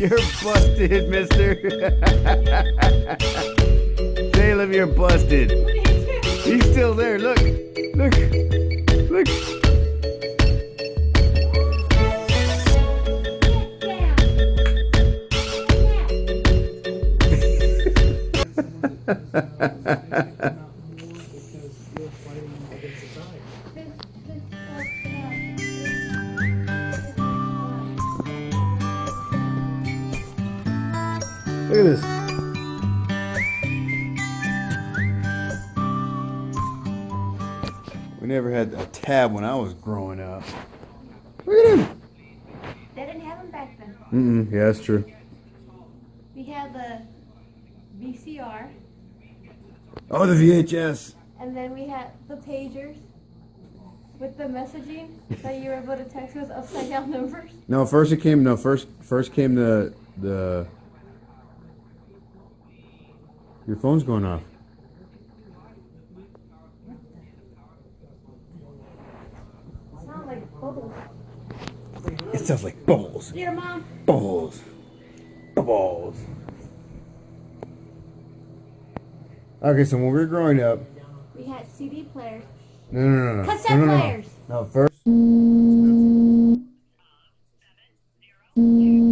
You're busted, mister. Salem, you're busted. He's still there. Look. Look. Look. Look at this. We never had a tab when I was growing up. Look at him. They didn't have them back then. Yeah, that's true. We had the VCR. Oh, the VHS. And then we had the pagers with the messaging that you were able to text with upside down numbers. No, first came the your phone's going off. Sound like bubbles. It sounds like bubbles. Dear Mom. Bubbles. Bubbles. Okay, so when we were growing up, We had CD players. no. Cassette No. players. No, first. Oh. We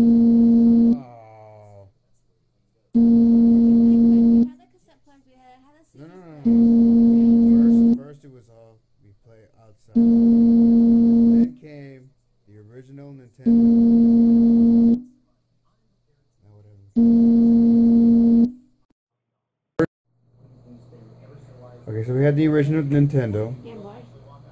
had the cassette players. We had a CD No. player. First it was all we play outside. Then came the original Nintendo. Now whatever. Okay, so we had the original Nintendo. Game Boy.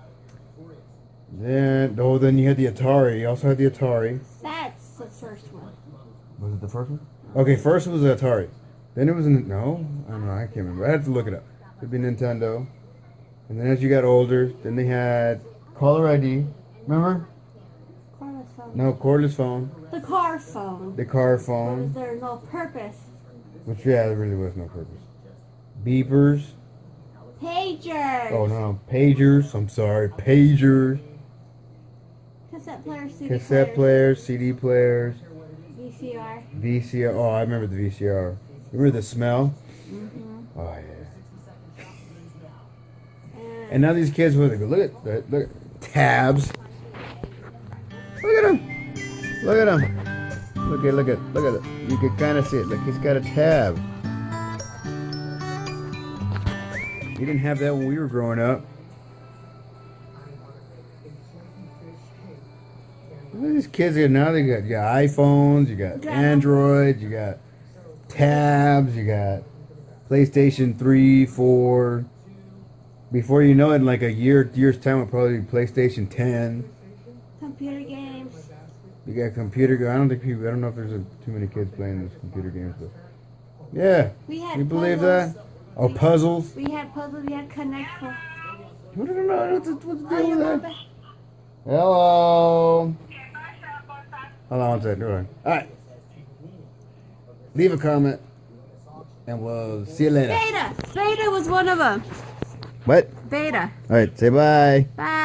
Then you had the Atari. You also had the Atari. That's the first one. Was it the first one? Okay, first was the Atari. Then it was no, I don't know. I can't remember. I had to look it up. It'd be Nintendo. And then as you got older, then they had caller ID. Remember? Cordless phone. No, cordless phone. The car phone. The car But is phone. there no purpose? Which there really was no purpose. Beepers. Pagers. Oh no, pagers. I'm sorry, pagers. Cassette players, CD Cassette players, CD players, VCR. VCR. Oh, I remember the VCR. Remember the smell? Mm-hmm. Oh yeah. And now these kids, look at that, look, tabs. Look at him. Look at him. Look at it. You can kind of see it. Look, he's got a tab. We didn't have that when we were growing up. Look at these kids here now. You got iPhones, you got Androids, you got tabs, you got PlayStation 3, 4. Before you know it, in like a year's time, it'll probably be PlayStation 10. Computer games. You got computer. I don't know if there's too many kids playing those computer games, but yeah. We had You believe puzzles. that? Oh, puzzles. We had puzzles. We had Connect. What do I know? What's the Oh, deal your with mom. that? Hello. Hold on one second. All right. Leave a comment, and we'll see you later. Beta. Beta was one of them. What? Beta. All right. Say bye. Bye.